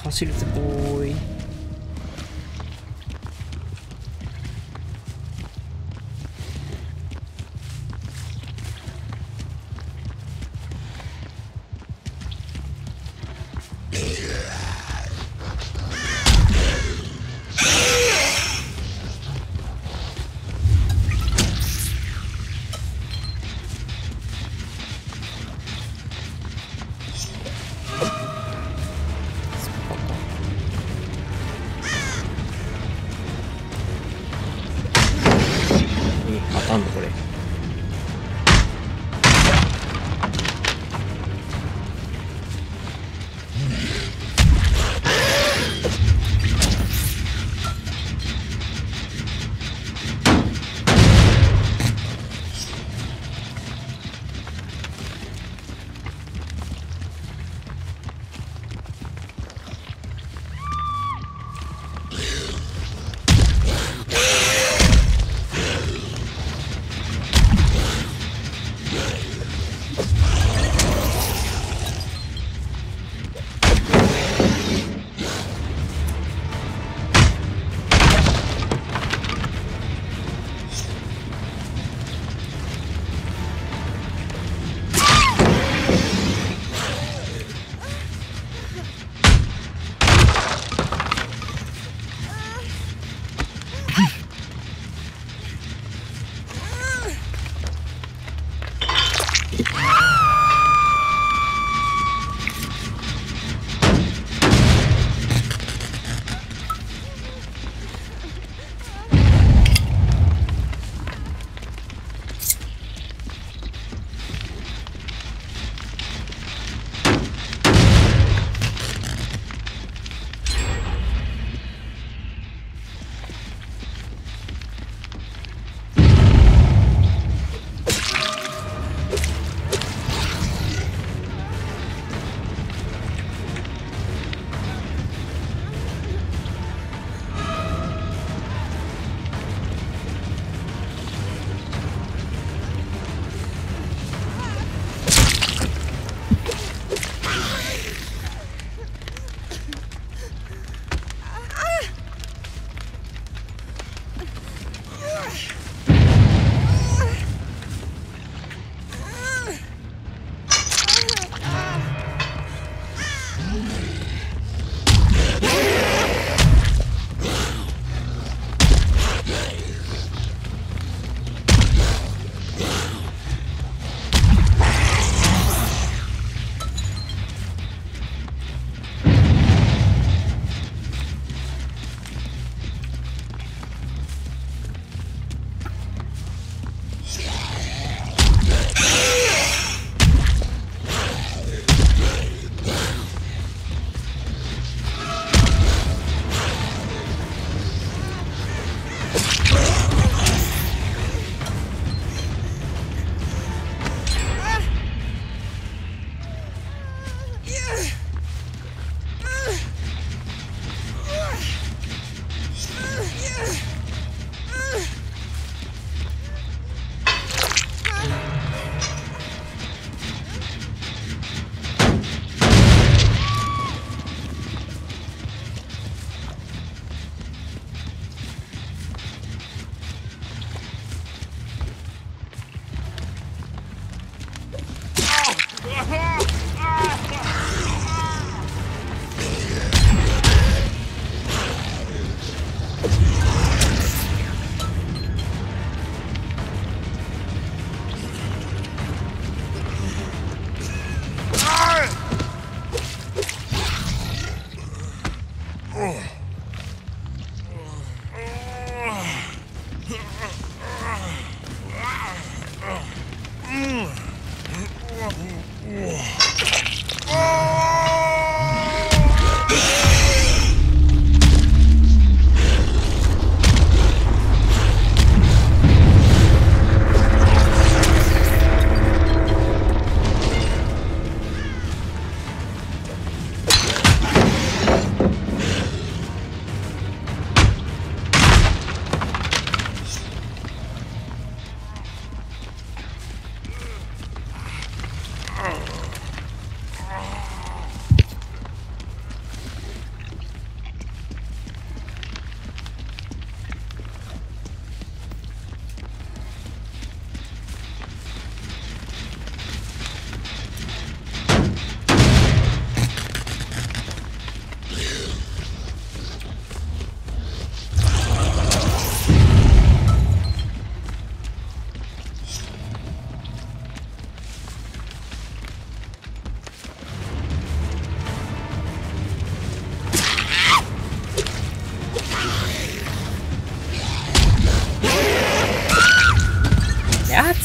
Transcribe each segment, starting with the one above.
走るぜボーイ。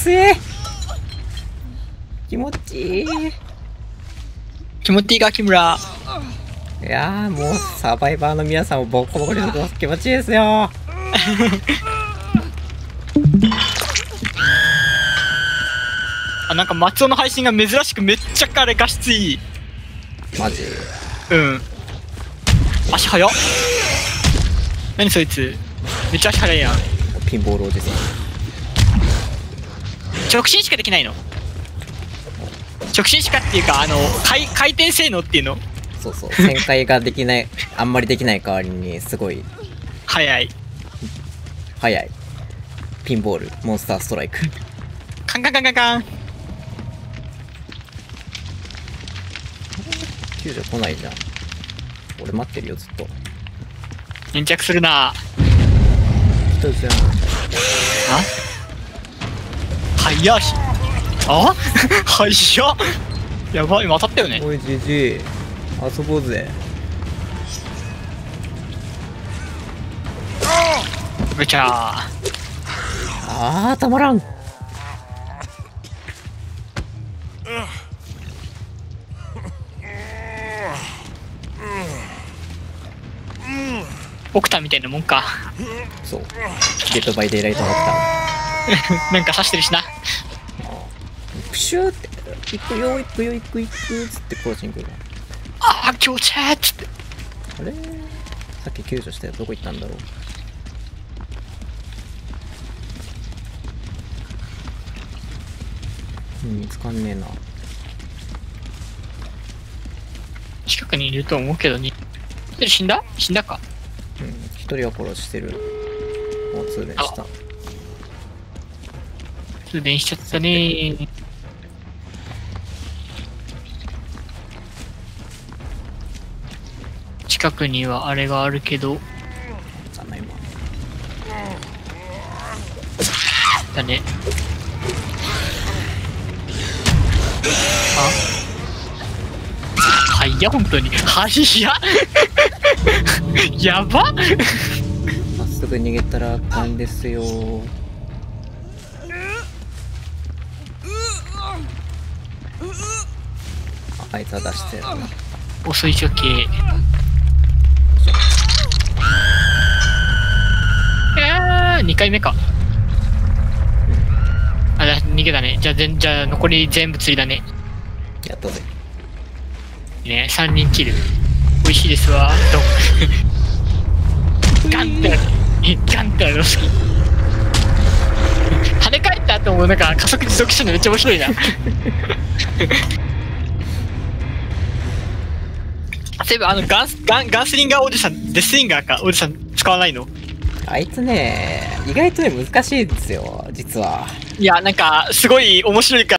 つい。気持ちいい。 気持ちいいか、木村。 いやー、もうサバイバーの皆さんをボコボコにすると気持ちいいですよ。 あ、なんか松尾の配信が珍しくめっちゃ彼画質いい。 マジ。 うん。足速っ。何そいつ。めっちゃ足速いやん。 ピンボールおじさん。 直進しかできないの。直進しかっていうか、回転性能っていうの。 そうそう。旋回ができない、あんまりできない代わりに、すごい。 速い。 速い。ピンボール、モンスターストライク。 カンカンカンカンカン。 救助来ないじゃん。俺待ってるよ、ずっと。 粘着するな。 人じゃん。 あ、速いし。あ速っ。やばい、今当たったよね。 おい、じじい。遊ぼうぜ。 ぶちゃー。 あー、たまらん。 オクタみたいなもんか。 そう。デッドバイデイライトだった。 なんか刺してるしな。 プシューって、行くよ、行くよ、行く行くつってコーチングが。 ああ、気持ちいいっつって。 あれさっき救助したよ、どこ行ったんだろう。見つかんねえな。 近くにいると思うけどに。死んだか。 うん、一人は殺してる。もう通電した。 通電しちゃったねー。近くにはあれがあるけど。 ただいま。 だね。あ、はいや、本当に。はいや。やば。 まっすぐ逃げたらあかんですよ。あいつは出してるな。 遅い処刑。2回目か。あ、逃げだね。じゃあ残り全部釣りだね。 やったぜ。 ね、3人キル。美味しいですわ。ガンってガンって好き。跳ね返った後もなんか加速持続してるのめっちゃ面白いな。そういえばガンスリンガーおじさん、デススリンガーかおじさん使わないの？ あいつね、意外とね難しいんですよ、実は。 いや、なんかすごい面白いから